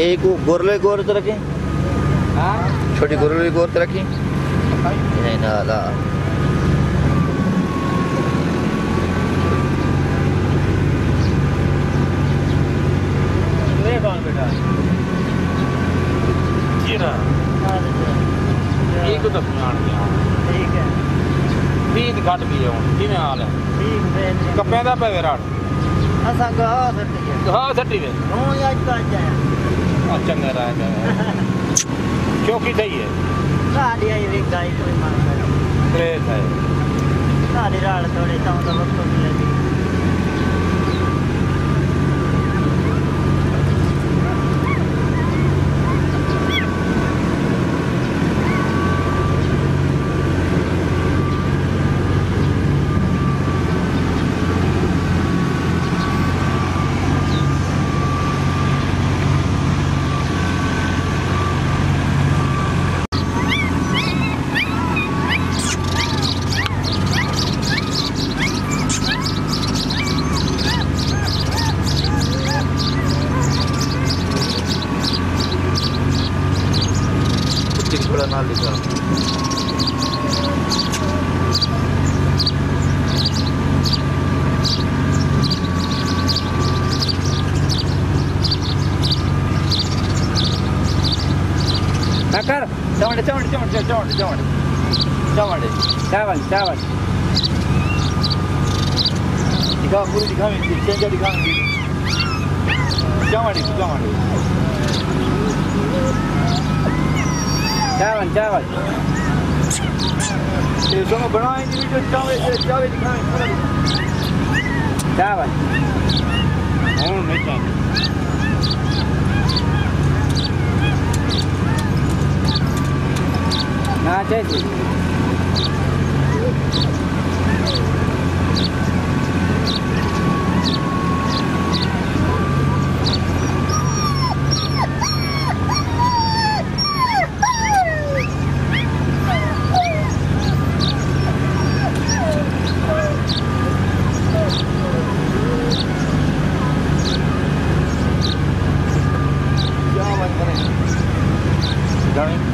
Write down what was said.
एक गोरले गोर तो रखी हां छोटी गोरले गोर तो रखी नहीं ना ला ये कौन बेटा ये ना एक तो सुनान दिया ठीक है 20 घट भी है हुन किवें हाल है ठीक है कप्पे दा पे विराट असा गहा सट्टी है गहा सट्टी वे हूं आज का जाया चंगा रहा है चौकी सही है साडी आई वे गाई कोई मांग ग्रेट है साडी राल थोड़े ताऊ दा वक्त मिलेगी थोड़ा ना लिखा कर चवड़े चवड़े चवड़े चवड़े चवड़े चवड़े चावल चावल दिखा पूरी दिखा चेंजा दिखा चवड़े चवड़े चावल चावल ये दोनों बनाएंगे वीडियो चावल चावल दिखाएंगे चावल और नहीं चाहिए ना चाहिए Darling.